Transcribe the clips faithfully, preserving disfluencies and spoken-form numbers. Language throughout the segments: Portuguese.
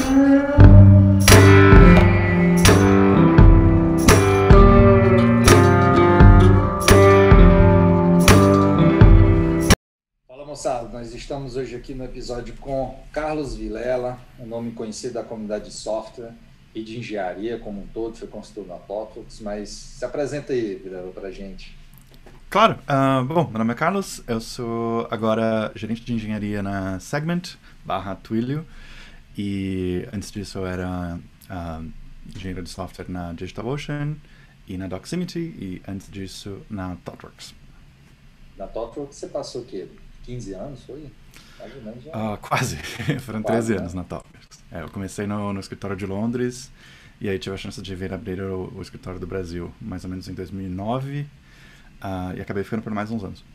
Fala moçada, nós estamos hoje aqui no episódio com Carlos Vilela, um nome conhecido da comunidade de software e de engenharia como um todo, foi consultor na ThoughtWorks, mas se apresenta aí, Vilela, pra gente. Claro. Uh, bom, meu nome é Carlos, eu sou agora gerente de engenharia na Segment, barra Twilio, e antes disso eu era uh, engenheiro de software na DigitalOcean e na Doximity, e antes disso na ThoughtWorks. Na ThoughtWorks você passou o quê? quinze anos, foi? Mais ou menos já. Uh, quase, foram Quase, treze né? anos na ThoughtWorks. É, eu comecei no, no escritório de Londres, e aí tive a chance de vir abrir o, o escritório do Brasil, mais ou menos em dois mil e nove, uh, e acabei ficando por mais uns anos.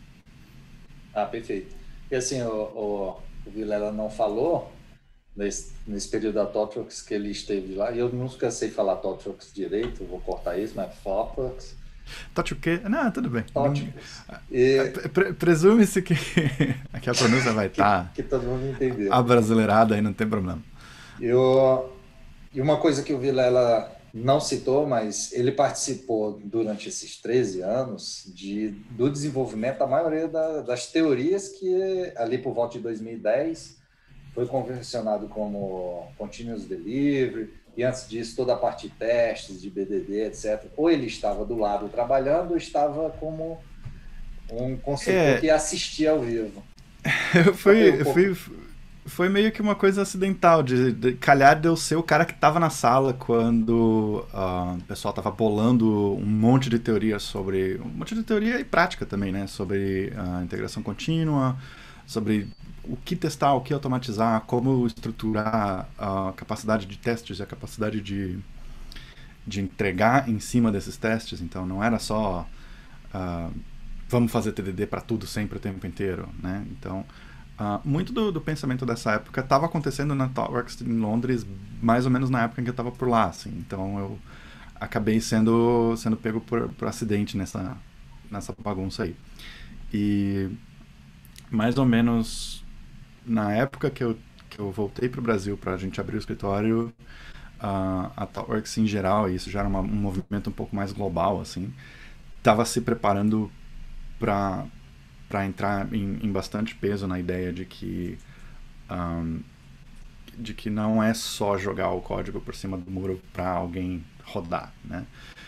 Ah, perfeito. E assim, o, o, o Vilela não falou, nesse, nesse período da ThoughtWorks que ele esteve lá, e eu nunca sei falar ThoughtWorks direito, vou cortar isso, mas ThoughtWorks. Tote o quê? Não, tudo bem. ThoughtWorks. E, Pre- Presume-se que, que a pronúncia vai que, estar que todo mundo entendeu. abrasileirada aí, não tem problema. Eu, e uma coisa que o Vilela não citou, mas ele participou durante esses treze anos de, do desenvolvimento da maioria da, das teorias que ali por volta de dois mil e dez foi convencionado como Continuous Delivery, e antes disso toda a parte de testes, de B D D, etcétera. Ou ele estava do lado trabalhando ou estava como um consultor É, que assistia ao vivo. Conta aí um foi, pouco. foi, foi meio que uma coisa acidental, de, de calhar de eu ser o cara que estava na sala quando ah, o pessoal estava bolando um monte de teoria sobre, um monte de teoria e prática também, né, sobre a integração contínua, sobre o que testar, o que automatizar, como estruturar a capacidade de testes e a capacidade de, de entregar em cima desses testes. Então não era só ah, vamos fazer T D D para tudo sempre o tempo inteiro, né? Então ah, muito do, do pensamento dessa época estava acontecendo na ThoughtWorks em Londres, mais ou menos na época em que eu estava por lá, assim. Então eu acabei sendo sendo pego por, por acidente nessa nessa bagunça aí. E mais ou menos na época que eu, que eu voltei para o Brasil para a gente abrir o escritório, uh, a ThoughtWorks em geral, e isso já era uma, um movimento um pouco mais global, assim, estava se preparando para para entrar em, em bastante peso na ideia de que um, de que não é só jogar o código por cima do muro para alguém rodar, né?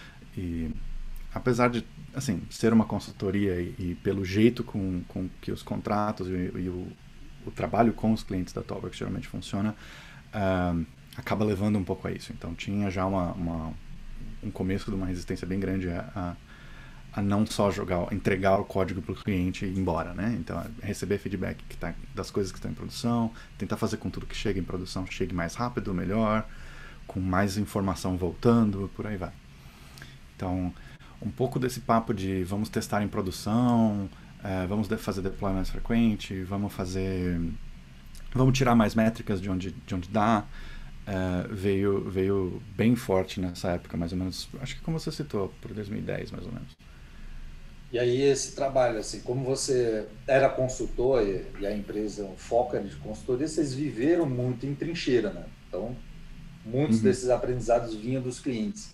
E apesar de assim ser uma consultoria e, e pelo jeito com, com que os contratos e, e o o trabalho com os clientes da ThoughtWorks geralmente funciona, uh, acaba levando um pouco a isso. Então tinha já uma, uma, um começo de uma resistência bem grande a, a, a não só jogar, entregar o código para o cliente e ir embora, né? Então é receber feedback que tá, das coisas que estão em produção, tentar fazer com tudo que chega em produção chegue mais rápido, melhor, com mais informação voltando, por aí vai. Então um pouco desse papo de vamos testar em produção, Uh, vamos de fazer deploy mais frequente, vamos fazer, vamos tirar mais métricas de onde, de onde dá, uh, veio, veio bem forte nessa época, mais ou menos, acho que como você citou, por dois mil e dez, mais ou menos. E aí esse trabalho, assim, como você era consultor e, e a empresa, o foco era de consultoria, vocês viveram muito em trincheira, né? Então, muitos Uhum. desses aprendizados vinham dos clientes.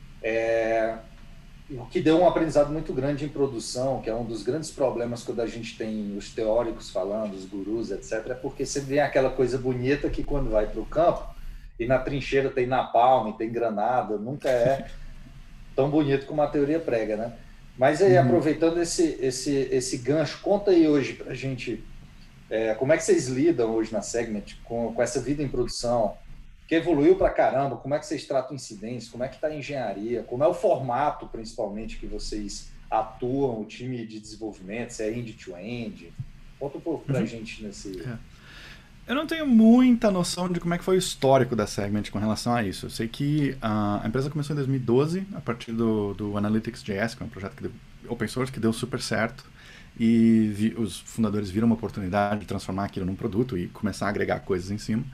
É, o que deu um aprendizado muito grande em produção, que é um dos grandes problemas quando a gente tem os teóricos falando, os gurus, etcétera, é porque sempre vem aquela coisa bonita que quando vai para o campo, e na trincheira tem napalm, tem granada, nunca é tão bonito como a teoria prega, né? Mas aí, Uhum. aproveitando esse, esse, esse gancho, conta aí hoje para a gente é, como é que vocês lidam hoje na Segment com, com essa vida em produção, que evoluiu para caramba, como é que vocês tratam incidentes, como é que está a engenharia, como é o formato, principalmente, que vocês atuam, o time de desenvolvimento, se é end-to-end. Conta um pouco para a Uhum. gente nesse... É. Eu não tenho muita noção de como é que foi o histórico da Segment com relação a isso. Eu sei que uh, a empresa começou em dois mil e doze, a partir do, do Analytics.js, que é um projeto que deu, open source que deu super certo, e vi, os fundadores viram uma oportunidade de transformar aquilo num produto e começar a agregar coisas em cima.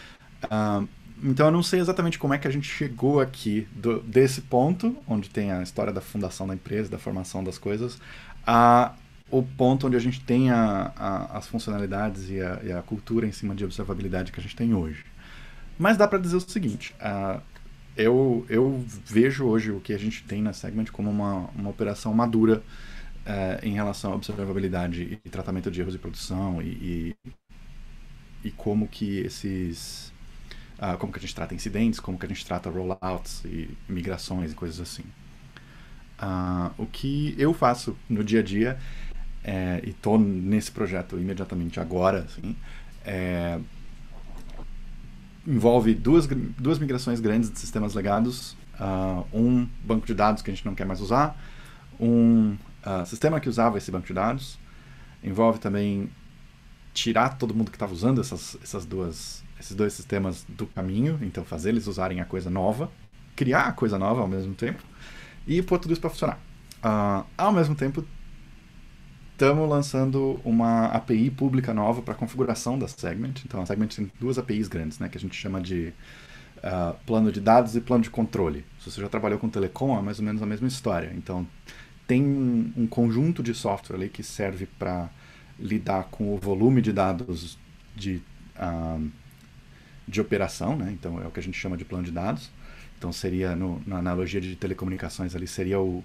Uh, então eu não sei exatamente como é que a gente chegou aqui do, desse ponto, onde tem a história da fundação da empresa, da formação das coisas, a o ponto onde a gente tem a, a, as funcionalidades e a, e a cultura em cima de observabilidade que a gente tem hoje. Mas dá para dizer o seguinte, uh, eu, eu vejo hoje o que a gente tem na Segment como uma, uma operação madura uh, em relação à observabilidade e tratamento de erros de produção e, e, e como que esses... Uh, como que a gente trata incidentes, como que a gente trata rollouts e migrações e coisas assim. Uh, o que eu faço no dia a dia, é, e estou nesse projeto imediatamente agora, assim, é, envolve duas, duas migrações grandes de sistemas legados, uh, um banco de dados que a gente não quer mais usar, um uh, sistema que usava esse banco de dados, envolve também tirar todo mundo que estava usando essas, essas duas, esses dois sistemas do caminho, então fazer eles usarem a coisa nova, criar a coisa nova ao mesmo tempo, e pôr tudo isso para funcionar. Uh, ao mesmo tempo, estamos lançando uma A P I pública nova para configuração da Segment. Então, a Segment tem duas A P Is grandes, né, que a gente chama de uh, plano de dados e plano de controle. Se você já trabalhou com telecom, é mais ou menos a mesma história. Então, tem um, um conjunto de software ali que serve para lidar com o volume de dados de, uh, de operação, né? Então, é o que a gente chama de plano de dados. Então, seria, no, na analogia de telecomunicações ali, seria o...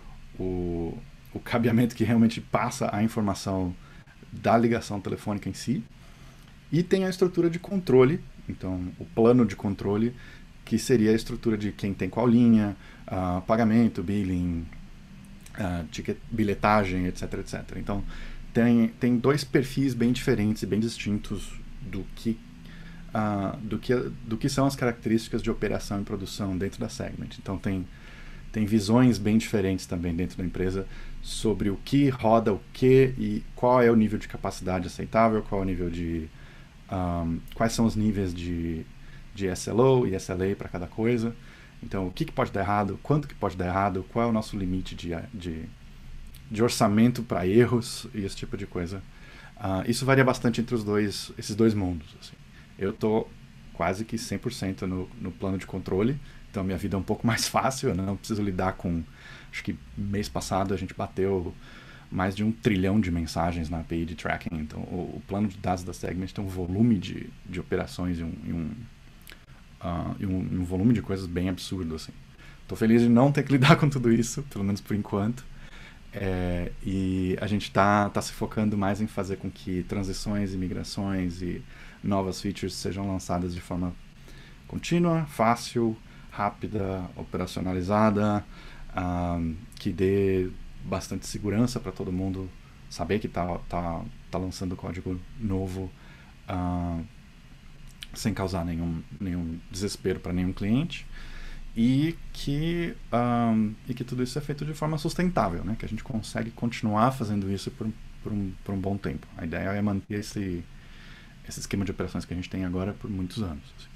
o o cabeamento que realmente passa a informação da ligação telefônica em si. E tem a estrutura de controle, então o plano de controle, que seria a estrutura de quem tem qual linha, uh, pagamento, billing, uh, ticket, bilhetagem, etc, etcétera. Então tem, tem dois perfis bem diferentes e bem distintos do que, uh, do, que, do que são as características de operação e produção dentro da Segment. Então tem Tem visões bem diferentes também dentro da empresa sobre o que roda o que e qual é o nível de capacidade aceitável, qual é o nível de... Um, quais são os níveis de, de S L O e S L A para cada coisa. Então, o que, que pode dar errado, quanto que pode dar errado, qual é o nosso limite de, de, de orçamento para erros e esse tipo de coisa. Uh, isso varia bastante entre os dois, esses dois mundos. Assim. Eu estou quase que cem por cento no, no plano de controle. Então, minha vida é um pouco mais fácil, eu não preciso lidar com... Acho que mês passado a gente bateu mais de um trilhão de mensagens na A P I de tracking. Então, o, o plano de dados da Segment tem um volume de, de operações e um, e, um, uh, e, um, e um volume de coisas bem absurdo. Assim. Tô feliz de não ter que lidar com tudo isso, pelo menos por enquanto. É, e a gente tá, tá se focando mais em fazer com que transições e migrações e novas features sejam lançadas de forma contínua, fácil, rápida, operacionalizada, um, que dê bastante segurança para todo mundo saber que está tá, tá lançando código novo uh, sem causar nenhum, nenhum desespero para nenhum cliente e que, um, e que tudo isso é feito de forma sustentável, né? Que a gente consegue continuar fazendo isso por, por, um, por um bom tempo. A ideia é manter esse, esse esquema de operações que a gente tem agora por muitos anos. Assim.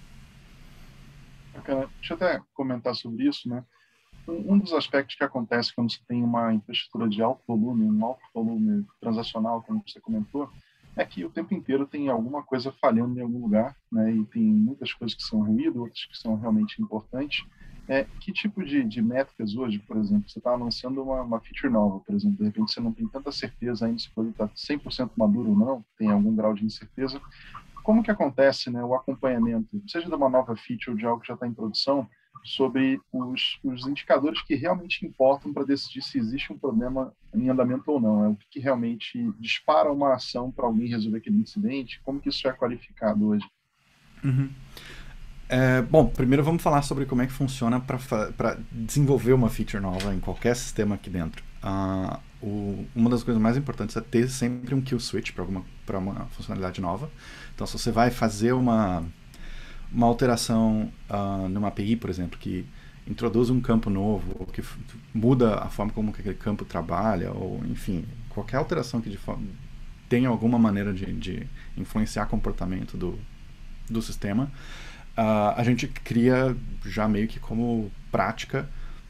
Bacana. Deixa eu até comentar sobre isso, né? Um dos aspectos que acontece quando você tem uma infraestrutura de alto volume, um alto volume transacional, como você comentou, é que o tempo inteiro tem alguma coisa falhando em algum lugar, né? E tem muitas coisas que são ruído, outras que são realmente importantes. É, que tipo de, de métricas hoje, por exemplo, você está lançando uma, uma feature nova, por exemplo, de repente você não tem tanta certeza ainda se o produto está cem por cento maduro ou não, tem algum grau de incerteza. Como que acontece, né, o acompanhamento, seja de uma nova feature ou de algo que já está em produção, sobre os, os indicadores que realmente importam para decidir se existe um problema em andamento ou não? É o que, que realmente dispara uma ação para alguém resolver aquele incidente? Como que isso é qualificado hoje? Uhum. É, bom, primeiro vamos falar sobre como é que funciona para desenvolver uma feature nova em qualquer sistema aqui dentro. Uh, o, uma das coisas mais importantes é ter sempre um kill switch para alguma para uma funcionalidade nova. Então, se você vai fazer uma, uma alteração uh, numa A P I, por exemplo, que introduz um campo novo, ou que muda a forma como aquele campo trabalha, ou enfim, qualquer alteração que de forma, tenha alguma maneira de, de influenciar o comportamento do, do sistema, uh, a gente cria já meio que como prática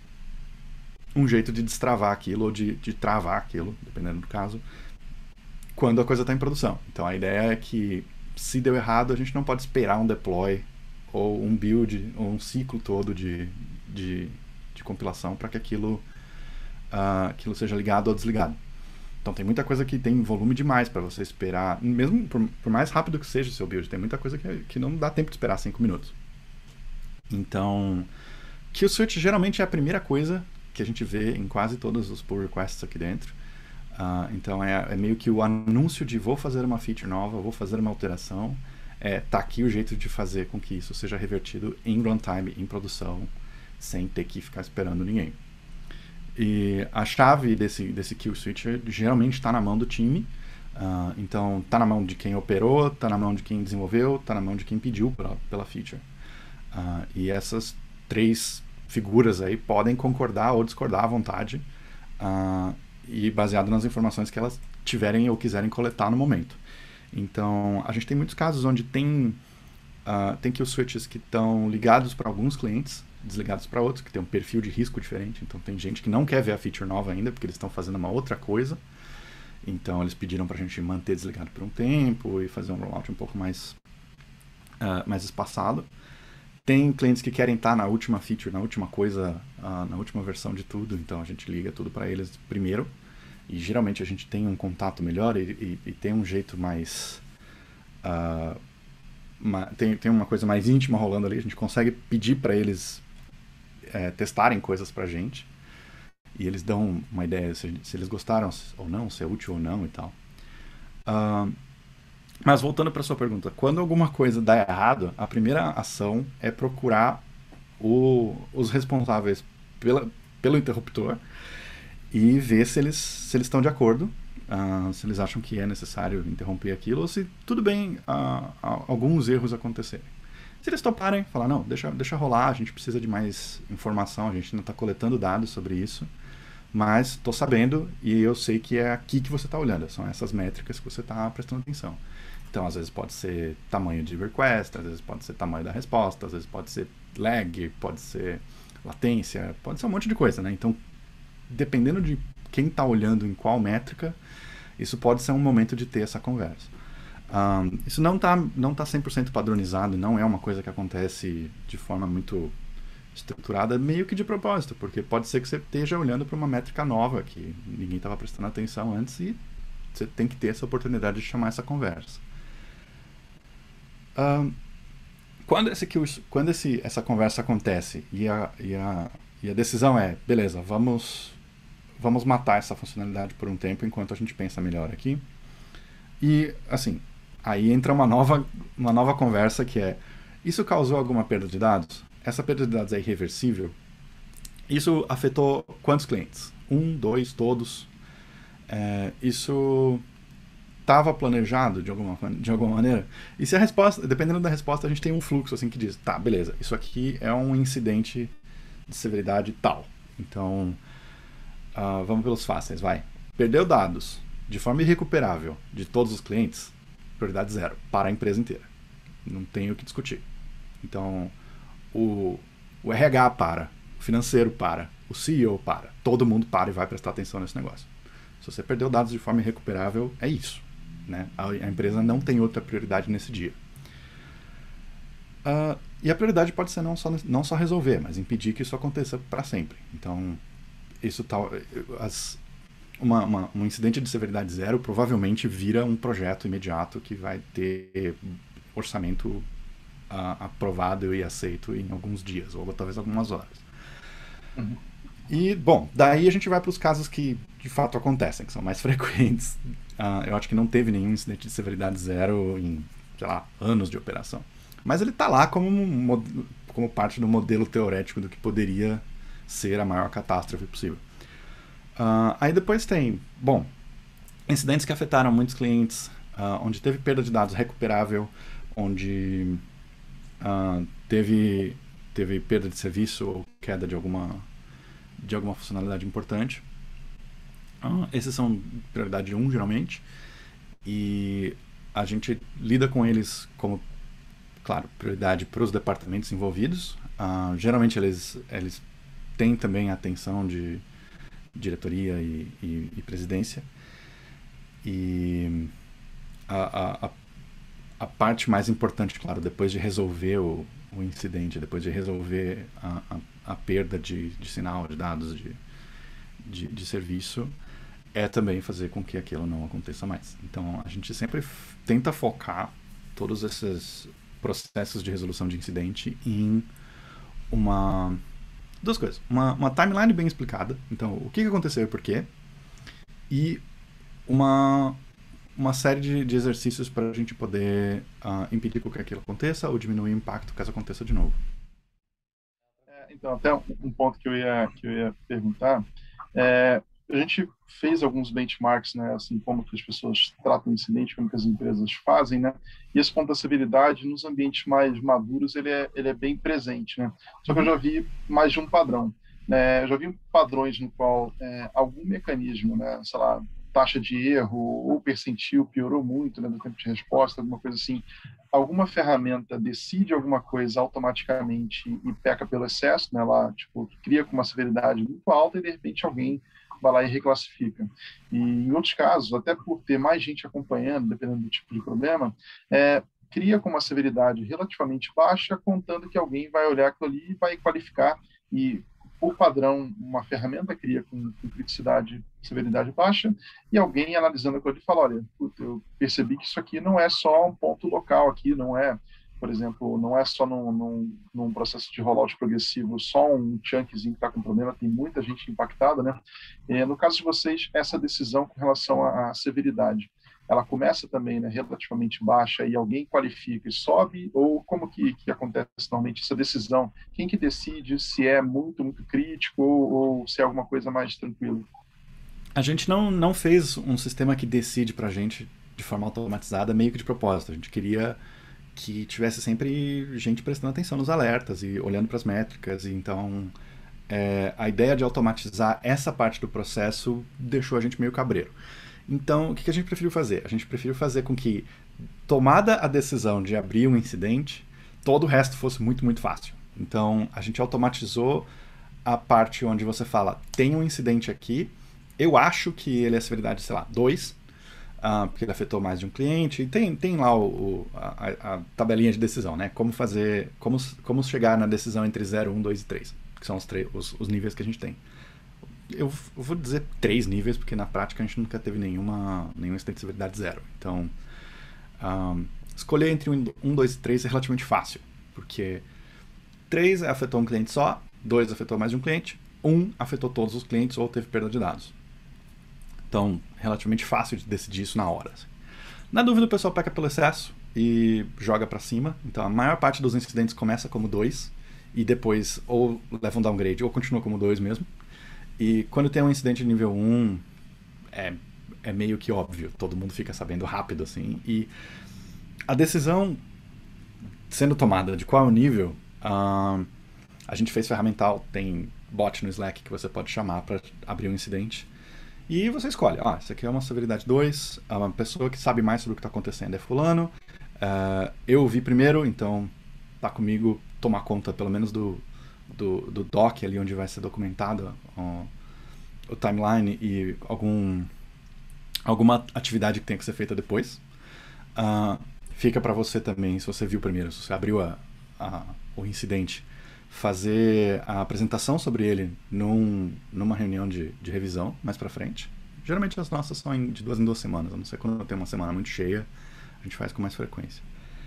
um jeito de destravar aquilo ou de, de travar aquilo, dependendo do caso, quando a coisa está em produção. Então a ideia é que se deu errado, a gente não pode esperar um deploy ou um build ou um ciclo todo de, de, de compilação para que aquilo, uh, aquilo seja ligado ou desligado. Então tem muita coisa que tem volume demais para você esperar, mesmo por, por mais rápido que seja o seu build, tem muita coisa que, que não dá tempo de esperar cinco minutos. Então, kill switch geralmente é a primeira coisa que a gente vê em quase todos os pull requests aqui dentro. Uh, então é, é meio que o anúncio de vou fazer uma feature nova, vou fazer uma alteração, é, tá aqui o jeito de fazer com que isso seja revertido em runtime, em produção, sem ter que ficar esperando ninguém. E a chave desse, desse kill switcher geralmente está na mão do time. Uh, então está na mão de quem operou, está na mão de quem desenvolveu, está na mão de quem pediu pra, pela feature. Uh, e essas três figuras aí podem concordar ou discordar à vontade, uh, e baseado nas informações que elas tiverem ou quiserem coletar no momento. Então a gente tem muitos casos onde tem, uh, tem kill switches que estão ligados para alguns clientes, desligados para outros, que tem um perfil de risco diferente. Então tem gente que não quer ver a feature nova ainda, porque eles estão fazendo uma outra coisa. Então eles pediram para a gente manter desligado por um tempo e fazer um rollout um pouco mais, uh, mais espaçado. Tem clientes que querem estar na última feature, na última coisa, uh, na última versão de tudo. Então a gente liga tudo para eles primeiro. E geralmente a gente tem um contato melhor e, e, e tem um jeito mais... Uh, uma, tem, tem uma coisa mais íntima rolando ali. A gente consegue pedir para eles É, testarem coisas pra gente, e eles dão uma ideia se, se eles gostaram ou não, se é útil ou não e tal. Uh, mas voltando para sua pergunta, quando alguma coisa dá errado, a primeira ação é procurar o, os responsáveis pela, pelo interruptor e ver se eles se eles estão de acordo, uh, se eles acham que é necessário interromper aquilo, ou se tudo bem uh, alguns erros acontecerem. Se eles toparem, falar, não, deixa, deixa rolar, a gente precisa de mais informação, a gente ainda está coletando dados sobre isso, mas estou sabendo e eu sei que é aqui que você está olhando, são essas métricas que você está prestando atenção. Então, às vezes pode ser tamanho de request, às vezes pode ser tamanho da resposta, às vezes pode ser lag, pode ser latência, pode ser um monte de coisa, né? Então, dependendo de quem está olhando em qual métrica, isso pode ser um momento de ter essa conversa. Um, isso não está não tá cem por cento padronizado, não é uma coisa que acontece de forma muito estruturada, meio que de propósito, porque pode ser que você esteja olhando para uma métrica nova que ninguém estava prestando atenção antes e você tem que ter essa oportunidade de chamar essa conversa. Um, quando esse, quando esse, essa conversa acontece e a, e, a, e a decisão é, beleza, vamos, vamos matar essa funcionalidade por um tempo enquanto a gente pensa melhor aqui. E, assim, aí entra uma nova, uma nova conversa que é, isso causou alguma perda de dados? Essa perda de dados é irreversível? Isso afetou quantos clientes? Um, dois, todos? É, isso estava planejado de alguma, de alguma maneira? E se a resposta, dependendo da resposta, a gente tem um fluxo assim que diz, tá, beleza, isso aqui é um incidente de severidade tal. Então, uh, vamos pelos fáceis, vai. Perdeu dados de forma irrecuperável de todos os clientes, prioridade zero, para a empresa inteira. Não tem o que discutir. Então, o, o R H para, o financeiro para, o C E O para, todo mundo para e vai prestar atenção nesse negócio. Se você perdeu dados de forma irrecuperável, é isso. Né? A, a empresa não tem outra prioridade nesse dia. Uh, e a prioridade pode ser não só, não só resolver, mas impedir que isso aconteça para sempre. Então, isso tal, as, uma, uma, um incidente de severidade zero provavelmente vira um projeto imediato que vai ter orçamento uh, aprovado e aceito em alguns dias, ou talvez algumas horas. Uhum. E, bom, daí a gente vai para os casos que de fato acontecem, que são mais frequentes. Uh, eu acho que não teve nenhum incidente de severidade zero em, sei lá, anos de operação. Mas ele está lá como, um, como parte do modelo teorético do que poderia ser a maior catástrofe possível. Uh, aí depois tem, bom, incidentes que afetaram muitos clientes, uh, onde teve perda de dados recuperável, onde uh, teve, teve perda de serviço ou queda de alguma, de alguma funcionalidade importante. Uh, esses são prioridade um, geralmente, e a gente lida com eles como, claro, prioridade para os departamentos envolvidos. Uh, geralmente eles, eles têm também a atenção de diretoria e, e, e presidência. E a, a, a parte mais importante, claro, depois de resolver o, o incidente, depois de resolver a, a, a perda de, de sinal, de dados, de, de, de serviço, é também fazer com que aquilo não aconteça mais. Então, a gente sempre f- tenta focar todos esses processos de resolução de incidente em uma... duas coisas. Uma, uma timeline bem explicada. Então, o que que aconteceu e por quê. E uma, uma série de, de exercícios para a gente poder uh, impedir que aquilo aconteça ou diminuir o impacto caso aconteça de novo. É, então, até um, um ponto que eu ia, que eu ia perguntar, é, a gente fez alguns benchmarks, né, assim, como que as pessoas tratam o incidente, como que as empresas fazem, né, e esse ponto da severidade nos ambientes mais maduros, ele é, ele é bem presente, né, só que eu já vi mais de um padrão, né, eu já vi padrões no qual é, algum mecanismo, né, sei lá, taxa de erro ou percentil piorou muito, né, no tempo de resposta, alguma coisa assim, alguma ferramenta decide alguma coisa automaticamente e peca pelo excesso, né, ela, tipo, cria com uma severidade muito alta e, de repente, alguém vai lá e reclassifica. E, em outros casos, até por ter mais gente acompanhando, dependendo do tipo de problema, é, cria com uma severidade relativamente baixa, contando que alguém vai olhar aquilo ali e vai qualificar e, por padrão, uma ferramenta cria com, com criticidade, severidade baixa, e alguém analisando aquilo ali fala, olha, puta, eu percebi que isso aqui não é só um ponto local aqui, não é, por exemplo, não é só num, num, num processo de rollout progressivo, só um chunkzinho que está com problema, tem muita gente impactada, né? E, no caso de vocês, essa decisão com relação à, à severidade, ela começa também, né, relativamente baixa e alguém qualifica e sobe, ou como que, que acontece normalmente essa decisão? Quem que decide se é muito, muito crítico ou, ou se é alguma coisa mais tranquila? A gente não, não fez um sistema que decide pra gente de forma automatizada, meio que de propósito. A gente queria que tivesse sempre gente prestando atenção nos alertas e olhando para as métricas. E então, é, a ideia de automatizar essa parte do processo deixou a gente meio cabreiro. Então, o que a gente preferiu fazer? A gente preferiu fazer com que, tomada a decisão de abrir um incidente, todo o resto fosse muito, muito fácil. Então, a gente automatizou a parte onde você fala, tem um incidente aqui, eu acho que ele é severidade, sei lá, dois, uh, porque ele afetou mais de um cliente, e tem, tem lá o, o, a, a tabelinha de decisão, né? Como fazer, como, como chegar na decisão entre zero, um, dois e três, que são os, os, os níveis que a gente tem. Eu, eu vou dizer três níveis, porque na prática a gente nunca teve nenhuma, nenhum incidente de severidade zero. Então, um, escolher entre um, dois e três é relativamente fácil, porque três afetou um cliente só, dois afetou mais de um cliente, um afetou todos os clientes ou teve perda de dados. Então, relativamente fácil de decidir isso na hora. Assim. Na dúvida, o pessoal peca pelo excesso e joga para cima. Então, a maior parte dos incidentes começa como dois e depois ou leva um downgrade ou continua como dois mesmo. E quando tem um incidente de nível um, é, é meio que óbvio, todo mundo fica sabendo rápido, assim. E a decisão sendo tomada de qual é o nível, uh, a gente fez ferramental, tem bot no Slack que você pode chamar para abrir um incidente. E você escolhe, ah, isso aqui é uma severidade dois, uma pessoa que sabe mais sobre o que está acontecendo é fulano, uh, eu vi primeiro, então tá comigo tomar conta pelo menos do... Do, do doc ali onde vai ser documentado o, o timeline e algum, alguma atividade que tenha que ser feita depois. Uh, fica para você também, se você viu primeiro, se você abriu a, a, o incidente, fazer a apresentação sobre ele num, numa reunião de, de revisão mais para frente. Geralmente as nossas são em, de duas em duas semanas, a não ser quando tem uma semana muito cheia, a gente faz com mais frequência.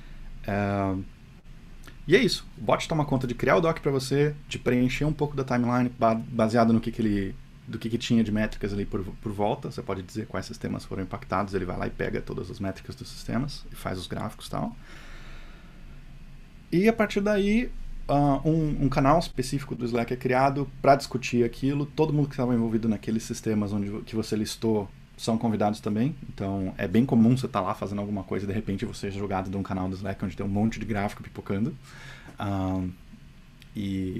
Uh, E é isso. O bot toma conta de criar o doc para você, de preencher um pouco da timeline baseado no que, que ele, do que, que tinha de métricas ali por, por volta. Você pode dizer quais sistemas foram impactados, ele vai lá e pega todas as métricas dos sistemas e faz os gráficos e tal. E a partir daí, uh, um, um canal específico do Slack é criado para discutir aquilo. Todo mundo que estava envolvido naqueles sistemas onde que você listou são convidados também. Então é bem comum você estar tá lá fazendo alguma coisa e de repente você é jogado de um canal do Slack onde tem um monte de gráfico pipocando. Um, e,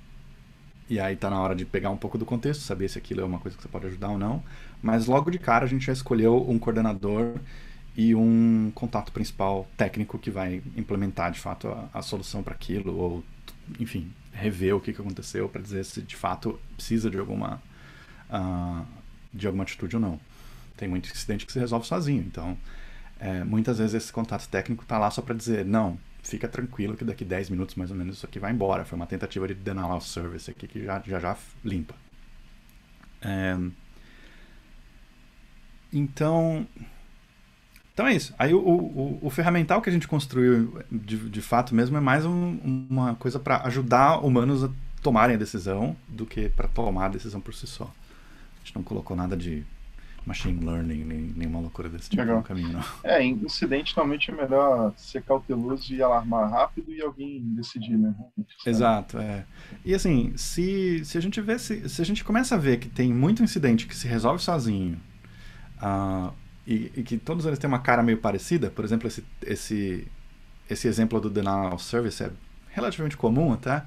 e aí tá na hora de pegar um pouco do contexto, saber se aquilo é uma coisa que você pode ajudar ou não. Mas logo de cara a gente já escolheu um coordenador e um contato principal técnico que vai implementar de fato a, a solução para aquilo, ou enfim, rever o que, que aconteceu para dizer se de fato precisa de alguma, uh, de alguma atitude ou não. Tem muito incidente que se resolve sozinho, então é, muitas vezes esse contato técnico está lá só para dizer, não, fica tranquilo que daqui dez minutos mais ou menos isso aqui vai embora, foi uma tentativa de denial of service aqui que já já, já limpa. É, então, então é isso. Aí o, o, o ferramental que a gente construiu de, de fato mesmo é mais um, uma coisa para ajudar humanos a tomarem a decisão do que para tomar a decisão por si só. A gente não colocou nada de machine learning, nem nenhuma loucura desse tipo Legal. no caminho, não. É, em incidente normalmente é melhor ser cauteloso e alarmar rápido e alguém decidir, né? Exato, é. E assim, se, se a gente vê, se, se a gente começa a ver que tem muito incidente que se resolve sozinho, uh, e, e que todos eles têm uma cara meio parecida, por exemplo, esse, esse, esse exemplo do denial of service é relativamente comum até,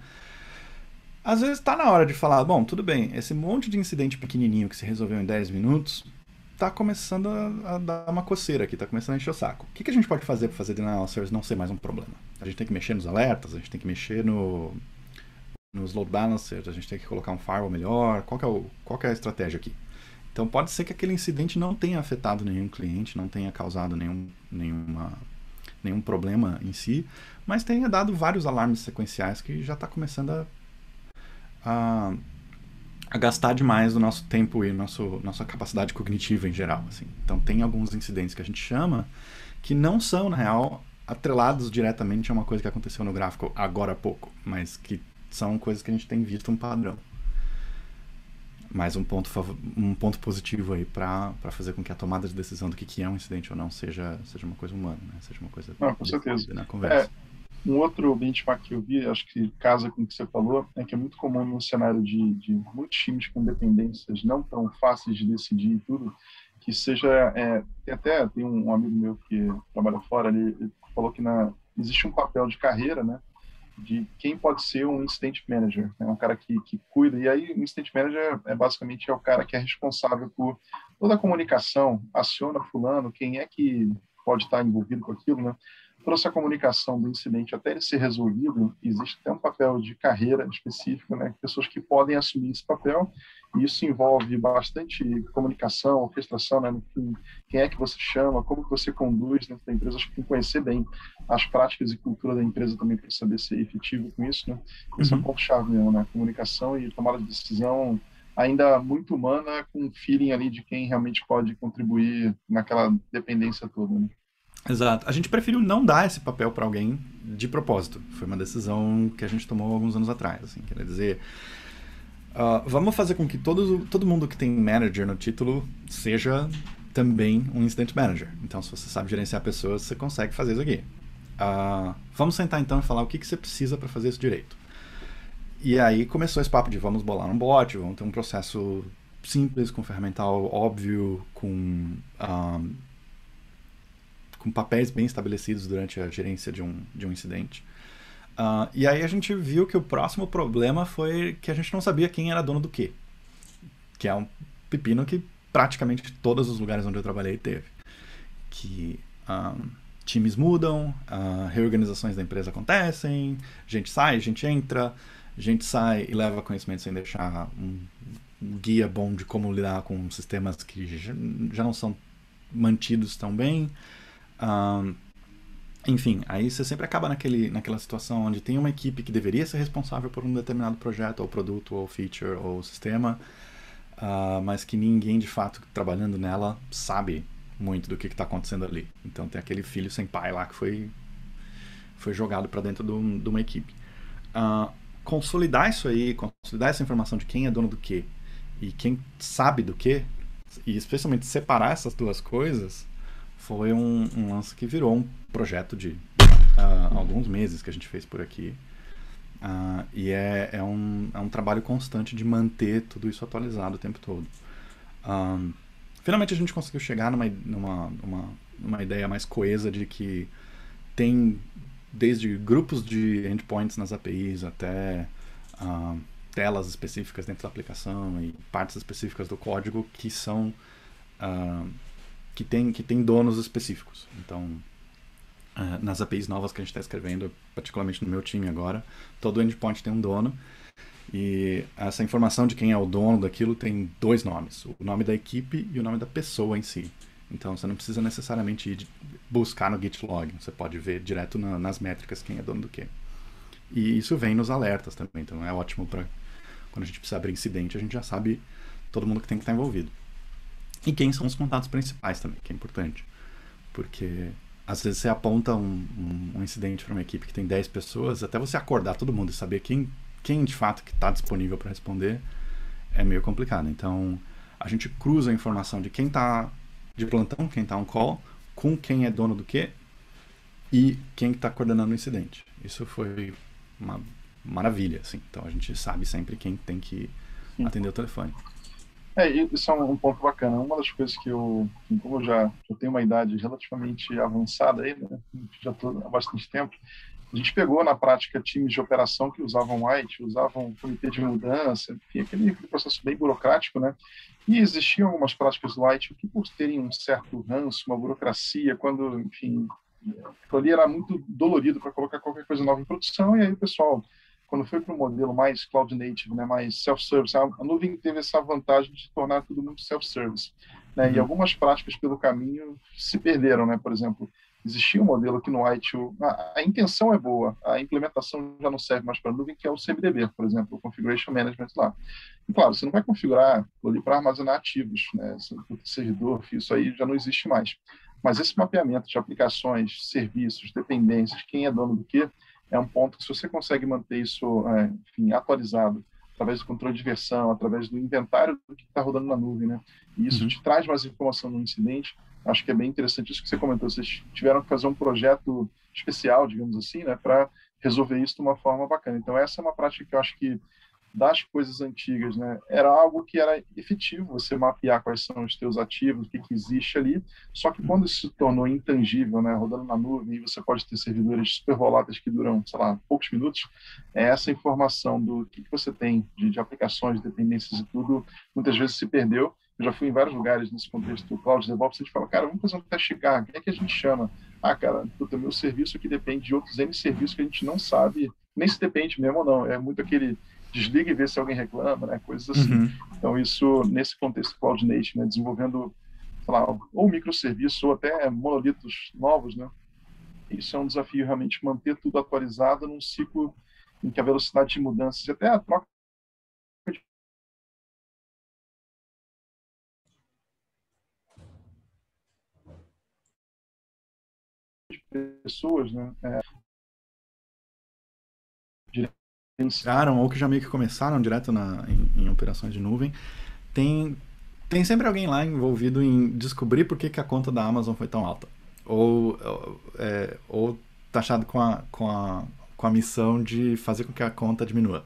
às vezes está na hora de falar, bom, tudo bem, esse monte de incidente pequenininho que se resolveu em dez minutos está começando a, a dar uma coceira aqui, está começando a encher o saco. O que, que a gente pode fazer para fazer denial of service não ser mais um problema? A gente tem que mexer nos alertas, a gente tem que mexer no, nos load balancers, a gente tem que colocar um firewall melhor, qual que é, o, qual que é a estratégia aqui? Então pode ser que aquele incidente não tenha afetado nenhum cliente, não tenha causado nenhum, nenhuma, nenhum problema em si, mas tenha dado vários alarmes sequenciais que já está começando a, a a gastar demais do nosso tempo e nosso, nossa capacidade cognitiva em geral. Assim. Então tem alguns incidentes que a gente chama que não são, na real, atrelados diretamente a uma coisa que aconteceu no gráfico agora há pouco, mas que são coisas que a gente tem visto um padrão. Mais um ponto, um ponto positivo aí para fazer com que a tomada de decisão do que, que é um incidente ou não seja, seja uma coisa humana, né? Seja uma coisa não, com certeza. na conversa. É. Um outro benchmark que eu vi, acho que casa com o que você falou, é que é muito comum num cenário de, de muitos times com dependências não tão fáceis de decidir e tudo, que seja... É, tem até tem um amigo meu que trabalha fora, ele, ele falou que na, existe um papel de carreira, né, de quem pode ser um incident manager, né, um cara que, que cuida, e aí o incident manager é basicamente é o cara que é responsável por toda a comunicação, aciona fulano, quem é que pode estar envolvido com aquilo, né? Toda essa comunicação do incidente até ele ser resolvido, existe até um papel de carreira específico, né? Pessoas que podem assumir esse papel, e isso envolve bastante comunicação, orquestração, né? Quem é que você chama, como que você conduz dentro da empresa, acho que tem que conhecer bem as práticas e cultura da empresa também para saber ser efetivo com isso, né? Esse uhum. é um ponto-chave mesmo, né? Comunicação e tomada de decisão ainda muito humana, com um feeling ali de quem realmente pode contribuir naquela dependência toda, né? Exato. A gente preferiu não dar esse papel para alguém de propósito. Foi uma decisão que a gente tomou alguns anos atrás. Assim, quer dizer, uh, vamos fazer com que todo, todo mundo que tem manager no título seja também um incident manager. Então, se você sabe gerenciar pessoas, você consegue fazer isso aqui. Uh, vamos sentar então e falar o que, que você precisa para fazer isso direito. E aí começou esse papo de vamos bolar um bot, vamos ter um processo simples, com ferramental óbvio, com... Um, com papéis bem estabelecidos durante a gerência de um, de um incidente. Uh, e aí a gente viu que o próximo problema foi que a gente não sabia quem era dono do quê. Que é um pepino que praticamente todos os lugares onde eu trabalhei teve. Que um, times mudam, uh, reorganizações da empresa acontecem, gente sai, gente entra, gente sai e leva conhecimento sem deixar um, um guia bom de como lidar com sistemas que já, já não são mantidos tão bem. Um, enfim, aí você sempre acaba naquele, naquela situação onde tem uma equipe que deveria ser responsável por um determinado projeto, ou produto, ou feature, ou sistema, uh, mas que ninguém de fato trabalhando nela sabe muito do que está acontecendo ali. Então tem aquele filho sem pai lá que foi, foi jogado para dentro do, de uma equipe. Uh, consolidar isso aí, consolidar essa informação de quem é dono do que e quem sabe do que, e especialmente separar essas duas coisas, foi um, um lance que virou um projeto de uh, alguns meses que a gente fez por aqui. Uh, e é, é, um, é um trabalho constante de manter tudo isso atualizado o tempo todo. Um, finalmente a gente conseguiu chegar numa, numa, numa, numa ideia mais coesa de que tem desde grupos de endpoints nas A P Is até uh, telas específicas dentro da aplicação e partes específicas do código que são... Uh, que tem, que tem donos específicos. Então, uh, nas A P Is novas que a gente está escrevendo, particularmente no meu time agora, todo endpoint tem um dono, e essa informação de quem é o dono daquilo tem dois nomes, o nome da equipe e o nome da pessoa em si. Então, você não precisa necessariamente ir buscar no Git log, você pode ver direto na, nas métricas quem é dono do quê. E isso vem nos alertas também, então é ótimo para quando a gente precisa abrir incidente, a gente já sabe todo mundo que tem que estar envolvido. E quem são os contatos principais também, que é importante. Porque às vezes você aponta um, um, um incidente para uma equipe que tem dez pessoas, até você acordar todo mundo e saber quem, quem de fato que está disponível para responder, é meio complicado. Então, a gente cruza a informação de quem está de plantão, quem está on call, com quem é dono do quê e quem está coordenando o incidente. Isso foi uma maravilha, assim. Então, a gente sabe sempre quem tem que Sim. atender o telefone. É, isso é um ponto bacana. Uma das coisas que eu, como eu já, já tenho uma idade relativamente avançada aí, né? Já estou há bastante tempo, a gente pegou na prática times de operação que usavam White, usavam comitê de mudança, enfim, aquele, aquele processo bem burocrático, né? E existiam algumas práticas do White que, por terem um certo ranço, uma burocracia, quando, enfim, aquilo ali era muito dolorido para colocar qualquer coisa nova em produção, e aí o pessoal, quando foi para o modelo mais cloud native, né, mais self-service, a, a nuvem teve essa vantagem de tornar tudo muito self-service, né? Uhum. E algumas práticas pelo caminho se perderam, né? Por exemplo, existia um modelo aqui no White, a, a intenção é boa, a implementação já não serve mais para a nuvem, que é o C M D B, por exemplo, o Configuration Management lá. E claro, você não vai configurar ali para armazenar ativos, né? Servidor, isso aí já não existe mais. Mas esse mapeamento de aplicações, serviços, dependências, quem é dono do quê, é um ponto que, se você consegue manter isso, é, enfim, atualizado, através do controle de versão, através do inventário do que está rodando na nuvem, né? E isso uhum. te traz mais informação no incidente. Acho que é bem interessante isso que você comentou. Vocês tiveram que fazer um projeto especial, digamos assim, né, para resolver isso de uma forma bacana. Então, essa é uma prática que eu acho que, das coisas antigas, né, era algo que era efetivo, você mapear quais são os teus ativos, o que, que existe ali, só que quando isso se tornou intangível, né, rodando na nuvem, e você pode ter servidores super voláteis que duram, sei lá, poucos minutos, é essa informação do que, que você tem de, de aplicações, dependências e tudo, muitas vezes se perdeu. Eu já fui em vários lugares nesse contexto do Cloud DevOps, a gente fala, cara, vamos fazer um teste de carga, o que é que a gente chama? Ah, cara, puta, meu serviço aqui depende de outros N serviços que a gente não sabe, nem se depende mesmo ou não, é muito aquele desliga e vê se alguém reclama, né? Coisas assim. Uhum. Então, isso, nesse contexto Cloud Native, né? Desenvolvendo, sei lá, ou microserviços, ou até monolitos novos, né? Isso é um desafio, realmente, manter tudo atualizado num ciclo em que a velocidade de mudanças, e até a troca de pessoas, né? É, Iniciaram ou que já meio que começaram direto na, em, em operações de nuvem, tem, tem sempre alguém lá envolvido em descobrir por que, que a conta da Amazon foi tão alta. Ou, é, ou taxado com a, com, a, com a missão de fazer com que a conta diminua.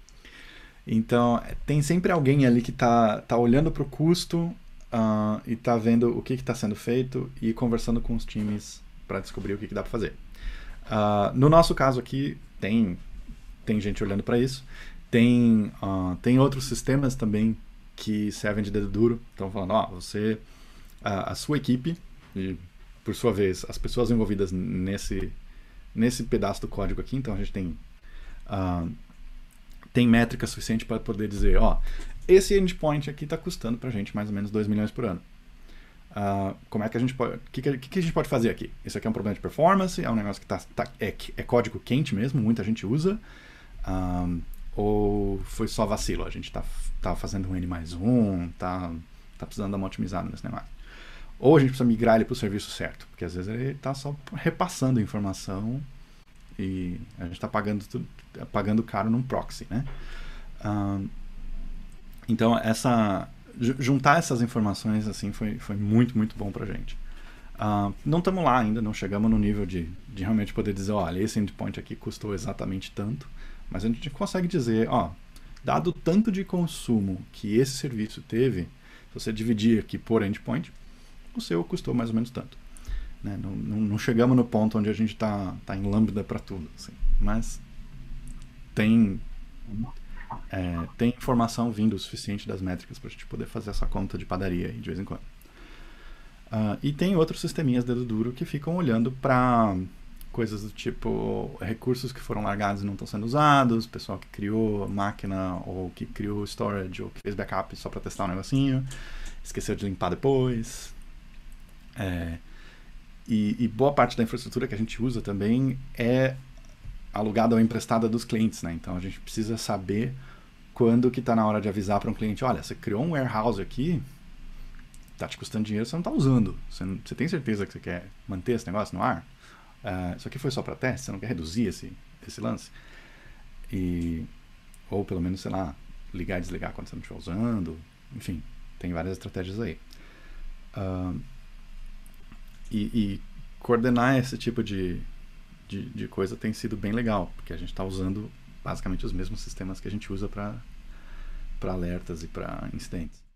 Então, tem sempre alguém ali que está tá olhando para o custo uh, e está vendo o que está sendo feito e conversando com os times para descobrir o que, que dá para fazer. Uh, no nosso caso aqui, tem... Tem gente olhando para isso. Tem, uh, tem outros sistemas também que servem de dedo duro. Estão falando, ó, oh, você, uh, a sua equipe, e por sua vez, as pessoas envolvidas nesse, nesse pedaço do código aqui, então a gente tem, uh, tem métrica suficiente para poder dizer, ó, oh, esse endpoint aqui está custando para a gente mais ou menos dois milhões por ano. Uh, como é que a gente pode, o que, que, que a gente pode fazer aqui? Isso aqui é um problema de performance, é um negócio que tá, tá, é, é código quente mesmo, muita gente usa. Um, ou foi só vacilo, a gente tá, tá fazendo um N mais um, tá, tá precisando dar uma otimizada nesse negócio. Ou a gente precisa migrar ele para o serviço certo, porque às vezes ele tá só repassando informação e a gente tá pagando, tudo, pagando caro num proxy, né? Um, então, essa, juntar essas informações assim foi, foi muito, muito bom pra gente. Uh, não estamos lá ainda, não chegamos no nível de, de realmente poder dizer, olha, esse endpoint aqui custou exatamente tanto. Mas a gente consegue dizer, ó, dado o tanto de consumo que esse serviço teve, se você dividir aqui por endpoint, o seu custou mais ou menos tanto. Né? Não, não, não chegamos no ponto onde a gente está tá em lambda para tudo. Assim. Mas tem, é, tem informação vindo o suficiente das métricas para a gente poder fazer essa conta de padaria aí de vez em quando. Uh, e tem outros sisteminhas dedo duro que ficam olhando para coisas do tipo recursos que foram largados e não estão sendo usados, pessoal que criou máquina ou que criou storage ou que fez backup só para testar um negocinho, esqueceu de limpar depois. É, e, e boa parte da infraestrutura que a gente usa também é alugada ou emprestada dos clientes, né? Então a gente precisa saber quando que está na hora de avisar para um cliente, olha, você criou um warehouse aqui, tá te custando dinheiro, você não tá usando. Você, não, você tem certeza que você quer manter esse negócio no ar? Uh, isso aqui foi só para teste, você não quer reduzir esse, esse lance? E, ou pelo menos, sei lá, ligar e desligar quando você não estiver usando. Enfim, tem várias estratégias aí. Uh, e, e coordenar esse tipo de, de, de coisa tem sido bem legal, porque a gente está usando basicamente os mesmos sistemas que a gente usa para alertas e para incidentes.